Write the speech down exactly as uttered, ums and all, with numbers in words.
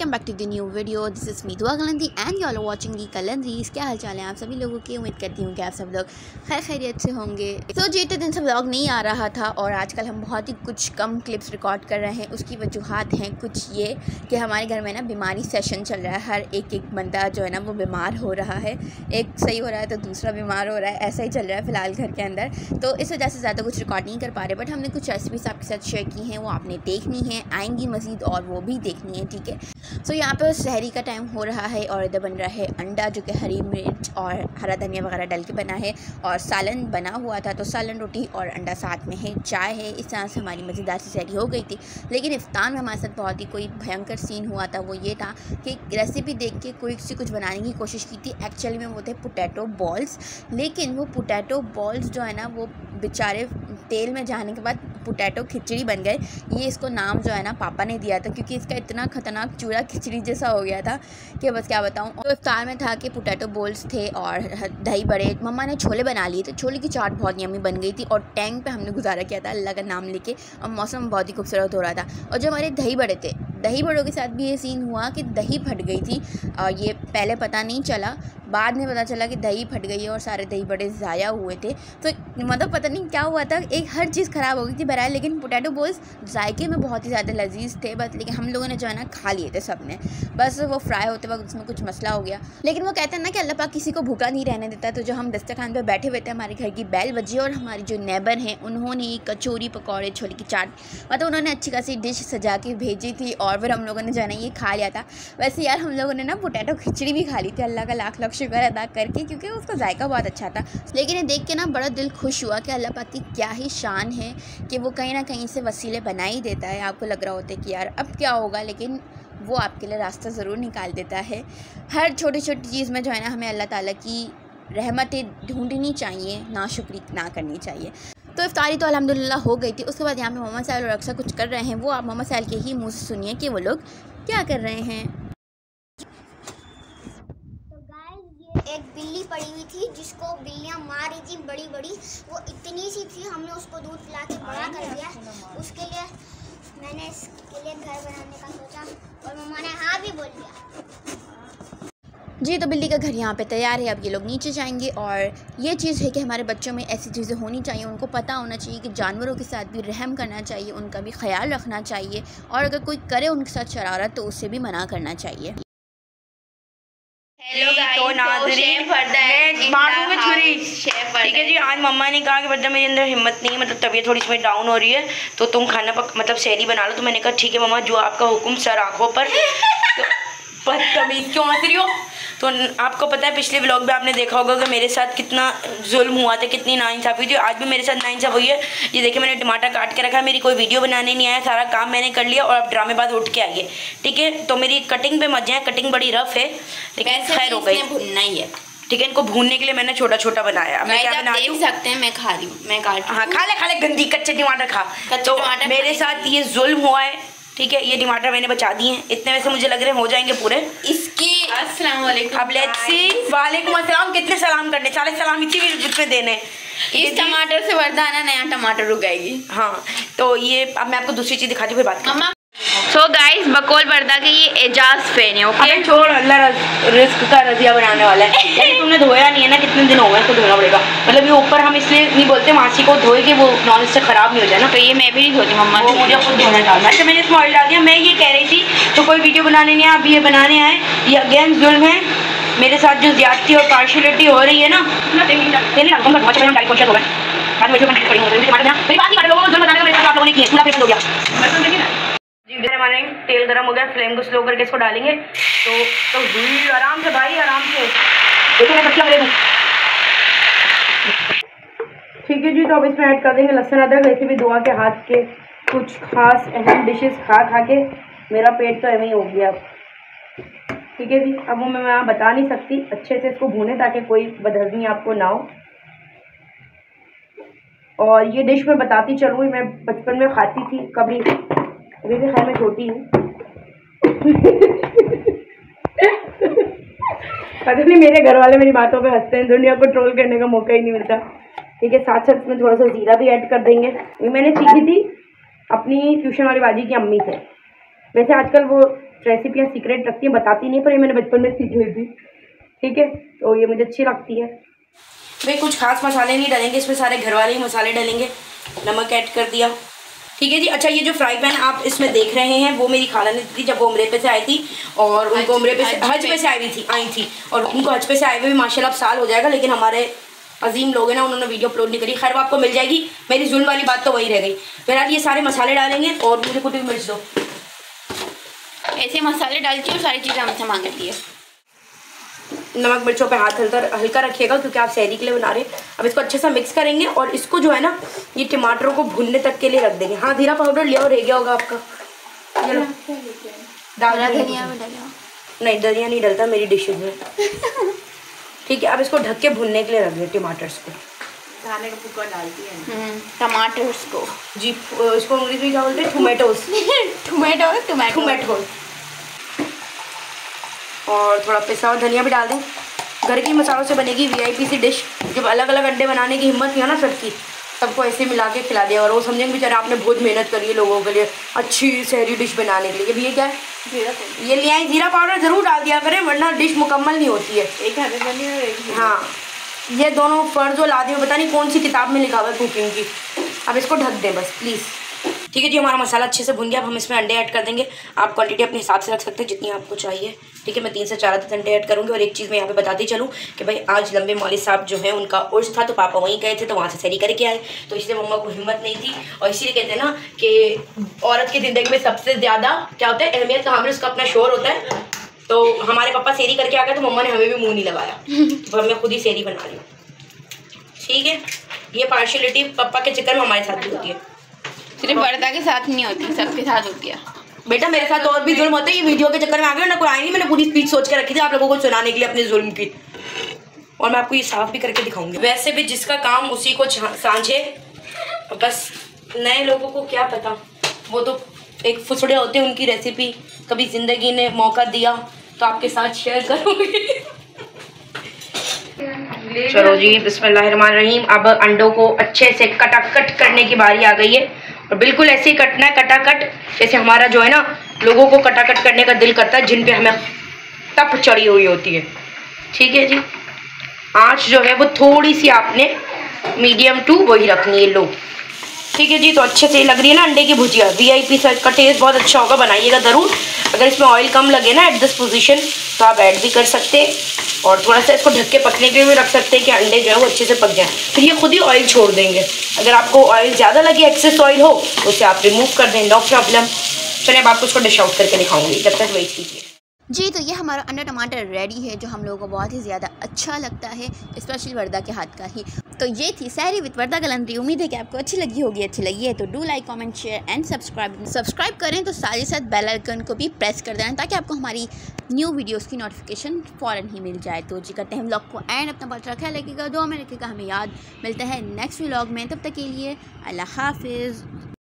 Welcome back to the new video. This is me Dua Kalandi and you are watching the Kalandaris. क्या हाल चाल है आप सभी लोगों की? उम्मीद करती हूँ कि आप सब लोग खैर खैरियत से होंगे। तो जीते दिन से व्लॉग नहीं आ रहा था और आजकल हम बहुत ही कुछ कम क्लिप्स रिकॉर्ड कर रहे हैं। उसकी वजूहत हैं कुछ ये कि हमारे घर में ना बीमारी सेशन चल रहा है। हर एक एक बंदा जो है ना वो बीमार हो रहा है, एक सही हो रहा है तो दूसरा बीमार हो रहा है, ऐसा ही चल रहा है फ़िलहाल घर के अंदर। तो इस वजह से ज़्यादा कुछ रिकॉर्ड नहीं कर पा रहे, बट हमने कुछ रेसिपीज़ आपके साथ शेयर की हैं, वो आपने देखनी है, आएंगी मज़ीद और वो भी देखनी है, ठीक है। सो so, यहाँ पे शहरी का टाइम हो रहा है और इधर बन रहा है अंडा जो कि हरी मिर्च और हरा धनिया वगैरह डाल के बना है, और सालन बना हुआ था तो सालन रोटी और अंडा साथ में है, चाय है। इस तरह से हमारी मज़ेदार सी शहरी हो गई थी। लेकिन इफ्तार में हमारे साथ बहुत ही कोई भयंकर सीन हुआ था। वो ये था कि रेसिपी देख के कोई सी कुछ बनाने की कोशिश की थी। एक्चुअली में वो थे पोटैटो बॉल्स, लेकिन वो पोटैटो बॉल्स जो है ना वो बेचारे तेल में जाने के बाद पोटैटो खिचड़ी बन गए। ये इसको नाम जो है ना पापा ने दिया था, क्योंकि इसका इतना ख़तरनाक चूड़ा खिचड़ी जैसा हो गया था कि बस क्या बताऊँ। तो इफ्तार में था कि पोटैटो बॉल्स थे और दही बड़े। मम्मा ने छोले बना लिए थे, छोले की चाट बहुत यम्मी बन गई थी और टैंक पे हमने गुजारा किया था अल्लाह का नाम लेके, और मौसम बहुत ही खूबसूरत हो रहा था। और जो हमारे दही बड़े थे, दही बड़ों के साथ भी ये सीन हुआ कि दही फट गई थी। और ये पहले पता नहीं चला, बाद में पता चला कि दही फट गई है और सारे दही बड़े ज़ाया हुए थे। तो मतलब पता नहीं क्या हुआ था, एक हर चीज़ ख़राब हो गई थी बहरहाल। लेकिन पोटैटो बॉल्स जायके में बहुत ही ज़्यादा लजीज थे बस, लेकिन हम लोगों ने जो है ना खा लिए थे सब ने। बस वो फ्राई होते वक्त उसमें कुछ मसला हो गया। लेकिन वो कहते हैं ना कि अल्लाह पाक किसी को भूखा नहीं रहने देता। तो जो हम दस्तरखान पर बैठे हुए थे, हमारे घर की बैल बजी और हमारी जो नेबर हैं उन्होंने कचौरी पकौड़े छोले की चाट, मतलब उन्होंने अच्छी खासी डिश सजा के भेजी थी और फिर हम लोगों ने जो है ना ये खा लिया था। वैसे यार हम लोगों ने ना पोटैटो खिचड़ी भी खा ली थी, अल्लाह का लाख लाख शुक्र अदा करके, क्योंकि उसका जायका बहुत अच्छा था। लेकिन ये देख के ना बड़ा दिल खुश हुआ कि अल्लाह पाक की क्या ही शान है कि वो कहीं ना कहीं से वसीले बना ही देता है। आपको लग रहा होता है कि यार अब क्या होगा, लेकिन वो आपके लिए रास्ता ज़रूर निकाल देता है। हर छोटी छोटी चीज़ में जो है ना हमें अल्लाह ताला की रहमतें ढूंढनी चाहिए, नाशुक्री ना करनी चाहिए। तो इफ्तारी तो अल्हम्दुलिल्लाह हो गई थी। उसके बाद यहाँ पे मोहम्मद साहिल और अक्सर कुछ कर रहे हैं, वो आप मोहम्मद साहिल के ही मुँह से सुनिए कि वो लोग क्या कर रहे हैं। एक बिल्ली पड़ी हुई थी जिसको बिल्लियां मार रही थी बड़ी बड़ी, वो इतनी सी थी, हमने उसको दूध पिला के बड़ा कर दिया। उसके लिए मैंने इसके लिए घर बनाने का सोचा और मम्मा ने हाँ भी बोल दिया। जी, तो बिल्ली का घर यहाँ पे तैयार है। अब ये लोग नीचे जाएंगे और ये चीज़ है कि हमारे बच्चों में ऐसी चीज़ें होनी चाहिए, उनको पता होना चाहिए कि जानवरों के साथ भी रहम करना चाहिए, उनका भी ख्याल रखना चाहिए, और अगर कोई करे उनके साथ शरारत तो उससे भी मना करना चाहिए। हेलो तो नाज़रीन, मैं मारूंगा छुरी, ठीक है जी। आज मम्मा ने कहा कि बच्चा मेरे अंदर हिम्मत नहीं है, मतलब तबीयत थोड़ी सी डाउन हो रही है, तो तुम खाना पक मतलब शहरी बना लो। तो मैंने कहा ठीक है मम्मा, जो आपका हुक्म सर आँखों पर। तो बदतमीज़ क्यों हंस रही हो? तो आपको पता है पिछले व्लॉग में आपने देखा होगा कि मेरे साथ कितना जुल्म हुआ था, कितनी नाइंसाफ़ी हुई थी। आज भी मेरे साथ नाइंसाफ़ी हुई है। ये देखिए मैंने टमाटर काट के रखा है, मेरी कोई वीडियो बनाने नहीं आया, सारा काम मैंने कर लिया और अब ड्रामेबाज उठ के आइए, ठीक है। तो मेरी कटिंग पे मत जाए, कटिंग बड़ी रफ है, लेकिन खैर हो गई, भुनना ही है, ठीक है। इनको भूनने के लिए मैंने छोटा छोटा बनाया। मैं क्या बना रही हूँ सकते हैं, मैं खा रही हूँ, मैं काट। हाँ खा ले खा ले, गंदी कच्चे टमाटर खा। तो मेरे साथ ये जुल्म हुआ है, ठीक है। ये टमाटर मैंने बचा दिए हैं, इतने वैसे मुझे लग रहे हैं हो जाएंगे पूरे। इसकी अस्सलाम वालेकुम। अब लेट्स सी, वालेकुम अस्सलाम। कितने सलाम करने, सारे सलाम इसी भी देने। इस टमाटर से वरदाना नया टमाटर उगाएगी। हाँ तो ये अब मैं आपको दूसरी चीज दिखाती हूँ, फिर बात मम्मा। सो गाइस, बकौल पर्दा के ये एजाज फैन है, ओके। अबे छोड़, अल्लाह रिस्क का रजिया बनाने वाला है। यानी तुमने धोया नहीं है ना, कितने दिन हो गए, इसको धोना पड़ेगा। मतलब ये ऊपर हम इसलिए नहीं बोलते मासी को धोए कि वो नॉन से खराब नहीं हो जाए ना। तो ये मैं भी नहीं धोती मम्मा, वो मुझे खुद धोना डालना। अच्छा मैंने इसमें ऑयल डाल दिया। मैं ये कह रही थी तो कोई वीडियो बनाने नहीं आया, अब ये बनाने आए। ये अगेन जुल्म है मेरे साथ, जो ज्यादती और पार्शलिटी हो रही है ना। तेल गरम हो गया, फ्लेम को स्लो करके इसको डालेंगे। तो तो आराम से भाई, आराम से देखो मैं सच्चा करेगा, ठीक है जी। तो अब इसमें ऐड कर देंगे लहसुन अदरक। वैसे भी दुआ के हाथ के कुछ खास अहम डिशेस खा खा के मेरा पेट तो ऐਵੇਂ ही हो गया, ठीक है जी। अब वो मैं वहाँ बता नहीं सकती, अच्छे से इसको भूने ताकि कोई बदहज़मी आपको ना हो। और ये डिश मैं बताती चलूँ, मैं बचपन में खाती थी कभी, अभी भी खैर मैं छोटी हूँ। पता नहीं मेरे घर वाले मेरी बातों पे हंसते हैं, दुनिया को ट्रोल करने का मौका ही नहीं मिलता, ठीक है। साथ साथ में थोड़ा सा ज़ीरा भी ऐड कर देंगे। ये मैंने सीखी थी अपनी ट्यूशन वाली बाजी की अम्मी से। वैसे आजकल वो रेसिपियाँ सीक्रेट रखती हैं, बताती नहीं, पर ये मैंने बचपन में सीख ली थी, ठीक है। तो ये मुझे अच्छी लगती है। भाई कुछ खास मसाले नहीं डालेंगे इसमें, सारे घर वाले ही मसाले डालेंगे। नमक ऐड कर दिया, ठीक है जी। अच्छा, ये जो फ्राई पैन आप इसमें देख रहे हैं वो मेरी खाला ने दी थी जब वो उम्रे पे से आई थी, और उनको उम्रे पे से हज पे से आई हुई थी आई थी और उनको हज पे से आए हुए भी माशाल्लाह अब साल हो जाएगा, लेकिन हमारे अजीम लोग हैं ना, उन्होंने वीडियो अपलोड नहीं करी। खैर वो आपको मिल जाएगी, मेरी जुल्म वाली बात तो वही रह गई। फिलहाल ये सारे मसाले डालेंगे और मुझे कुछ मिर्च दो। ऐसे मसाले डालती है और सारी चीज़ें हमसे मांगती है। नमक मिर्चों पे हाथ हल्का हल्का रखिएगा क्योंकि आप सहरी के लिए बना रहे हैं। अब इसको अच्छे से मिक्स करेंगे और इसको जो है ना, ये टमाटरों को भुनने तक के लिए रख देंगे। हाँ, जीरा पाउडर लिया और रह गया होगा आपका, चलो डाल धनिया में डालो। नहीं, धनिया नहीं डलता मेरी डिशेज में, ठीक है। अब इसको ढक के भुनने के लिए रख दें टमाटर्स को। खाने का फुका डालती है टमाटर्स को जी, इसको अंग्रेजी में क्या बोलते हैं? टोमेटोज टोमेटो टोमेटो टोमेटो और थोड़ा पिसा हुआ धनिया भी डाल दें। घर के मसालों से बनेगी वीआईपी सी डिश। जब अलग अलग अंडे बनाने की हिम्मत नहीं है ना सबकी, सबको ऐसे मिला के खिला दिया और वो समझेंगे बेचारे आपने बहुत मेहनत करी है लोगों के लिए अच्छी सहरी डिश बनाने के लिए। अब ये क्या है? ये ले आए, जीरा पाउडर ज़रूर डाल दिया करें वरना डिश मुकम्मल नहीं होती है। एक हाथ बनी है एक हाँ, ये दोनों फर्ज ला दी, पता नहीं कौन सी किताब में लिखा हुआ है कुकिंग की। अब इसको ढक दें बस प्लीज़, ठीक है जी। हमारा मसाला अच्छे से भुन गया। अब हम इसमें अंडे ऐड कर देंगे। आप क्वांटिटी अपने हिसाब से रख सकते हैं जितनी आपको चाहिए, ठीक है। मैं तीन से चार आधे अंडे ऐड करूँगी। और एक चीज़ मैं यहाँ पे बताती चलूँ कि भाई आज लंबे मौली साहब जो है उनका उर्स था, तो पापा वहीं गए थे, तो वहाँ से सहरी करके आए, तो इसलिए मम्मा को हिम्मत नहीं थी। और इसीलिए कहते हैं ना कि औरत की ज़िंदगी में सबसे ज़्यादा क्या होता है, अहमियत का हामिल उसका अपना शोर होता है। तो हमारे पापा सहरी करके आ गए तो मम्मा ने हमें भी मुँह नहीं लगाया, तो मैं खुद ही सहरी बना रही हूँ, ठीक है। ये पार्शलिटी पापा के चक्कर में हमारे साथ भी होती है, सिर्फ वर्दा के साथ नहीं होती, सबके साथ होती है। बेटा मेरे साथ और भी जुल्म होता है। ये वीडियो के चक्कर में आ गए ना, कोई आई नहीं, मैंने पूरी स्पीच सोच के रखी थी आप लोगों को सुनाने के लिए अपने जुल्म की, और मैं आपको ये साफ भी करके दिखाऊंगी। वैसे भी जिसका काम उसी को सांझे, बस नए लोगों को क्या पता, वो तो एक फुसड़े होते हैं, उनकी रेसिपी कभी ज़िंदगी ने मौका दिया तो आपके साथ शेयर करूँगी। चलो जी, बिस्मिल्लाहिर्रहमानिर्रहीम। अब अंडों को अच्छे से कटाकट करने की बारी आ गई है, और बिल्कुल ऐसे ही कटना है, कटाकट जैसे हमारा जो है ना लोगों को कटाकट करने का दिल करता है, जिन पे हमें तप चढ़ी हुई होती है, ठीक है जी। आँच जो है वो थोड़ी सी आपने मीडियम टू वही रखनी है, लो, ठीक है जी। तो अच्छे से लग रही है ना अंडे की भुजिया, वीआईपी साइज का टेस्ट बहुत अच्छा होगा, बनाइएगा ज़रूर। अगर इसमें ऑयल कम लगे ना एट दिस पोजीशन तो आप ऐड भी कर सकते हैं, और थोड़ा सा इसको ढक के पकने के लिए भी रख सकते हैं कि अंडे जो है वो अच्छे से पक जाएं। फिर ये खुद ही ऑयल छोड़ देंगे। अगर आपको ऑयल ज़्यादा लगे, एक्सेस ऑयल हो, तो उसे आप रिमूव कर दें, नो प्रॉब्लम। चलिए अब आपको इसको डिश आउट करके दिखाऊंगी, जब तक वेट कीजिए जी। तो ये हमारा अंडा टमाटर रेडी है, जो हम लोगों को बहुत ही ज़्यादा अच्छा लगता है, स्पेशली वर्दा के हाथ का ही। तो ये थी सहरी विद वर्दा कलंदरी। उम्मीद है कि आपको अच्छी लगी होगी। अच्छी लगी है तो do like comment share and subscribe subscribe करें, तो साथ ही साथ बेल आइकन को भी प्रेस कर देना ताकि आपको हमारी न्यू वीडियोस की नोटिफिकेशन फ़ौरन ही मिल जाए। तो जी करते हैं व्लॉग को एंड, अपना बहुत रखा लगेगा, दो में रखेगा हमें याद। मिलते हैं नेक्स्ट व्लॉग में, तब तक के लिए अल्लाह हाफिज़।